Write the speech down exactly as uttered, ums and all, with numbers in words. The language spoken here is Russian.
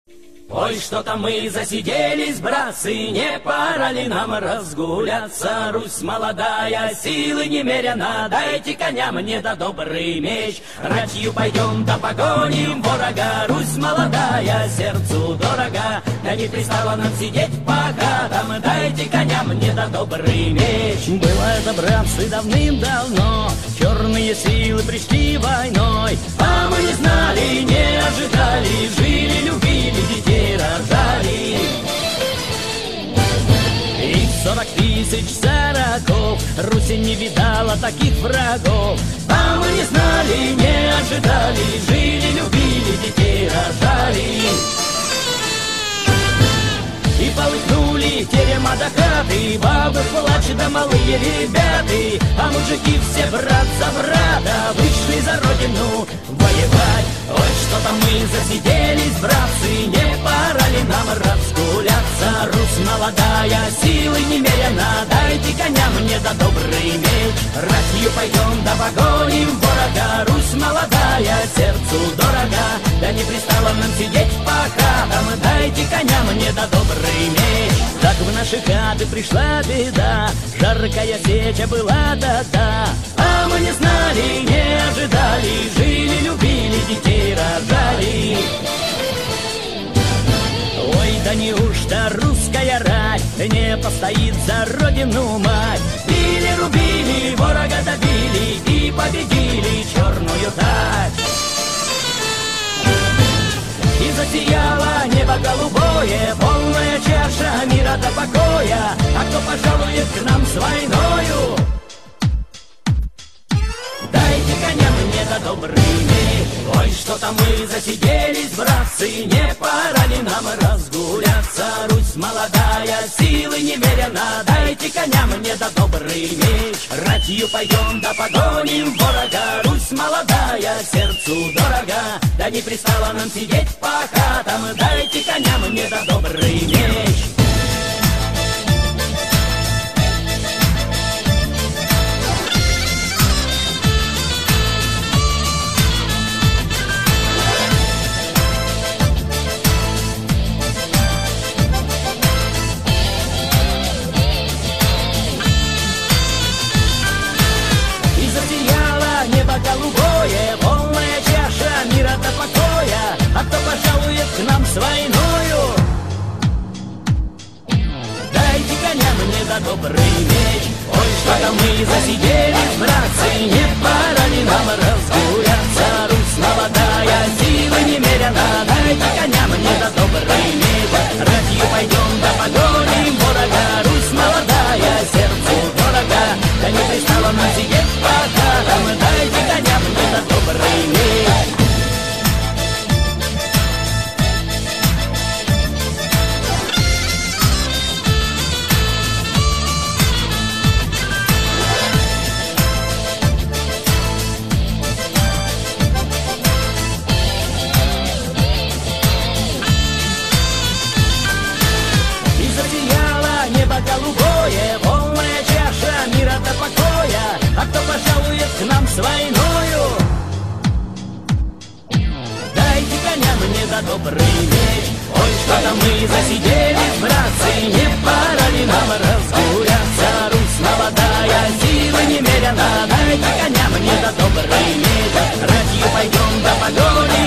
Ой, что-то мы засиделись, братцы, не пора ли нам разгуляться? Русь молодая, силы немерено, дайте коня мне да добрый меч. Ратью пойдем да погоним ворога, Русь молодая, сердцу дорога. Да не пристало нам сидеть по хатам, дайте коня мне да добрый меч. Было это, братцы, давным-давно, черные силы пришли войной, а мы не знали, не ожидали, жили, любили, детей рожали. И сорок тысяч сороков Русь не видала таких врагов, а мы не знали, не ожидали, жили, любили, детей рожали. И полыхнули терема до хаты, бабы плачут да малые ребята, а мужики все брат за брата вышли за родину воевать. Ой, что-то мы засиделись, братцы, не пора ли нам разгуляться? Русь молодая, силы немерено, дайте коня мне да добрый меч. Ратью пойдем да погоним ворога, Русь молодая, сердцу дорога. Да не пристало нам сидеть по хатам, дайте коня мне да добрый меч. Так в наши хаты пришла беда, жаркая сеча была да-да, а мы не знали, не ожидали, жили, любили, детей рожали. Ой, да неужто русская рать не постоит за родину мать? Били, рубили, ворога добили и победили черную тать. И засияло небо голубое, полная чаша мира до покоя. А кто пожалует к нам с войною? Дайте коня мне да добрый меч. Ой, что-то мы засиделись, братцы, не пора ли нам разгуляться? Русь молодая, силы немерено, дайте коня мне да добрый меч. Ратью пойдем да погоним ворога, Русь молодая, сердцу дорога. Да не пристало нам сидеть по хатам, дайте коня мне да добрый меч. Голубое, полная чаша мира до покоя. А кто пожалует к нам с войною? Дайте коня мне да добрый меч. Ой, что-то мы засиделись, братцы, не пора ли нам разгуляться? Русь молодая, силы немерено, дайте коня мне да добрый меч. Ратью пойдем да погоним ворога, Русь молодая, сердцу дорога. Да не пристало нам сидеть по хатам, дайте коня мне да добрый меч. Голубое, полная чаша мира до покоя. А кто пожалует к нам с войною? Дайте коня мне да добрый меч. Ой, что-то мы засиделись, братцы, не пора ли нам разгуляться? Русь молодая, силы немерено, дайте коня мне да добрый меч. Ратью пойдем да погоним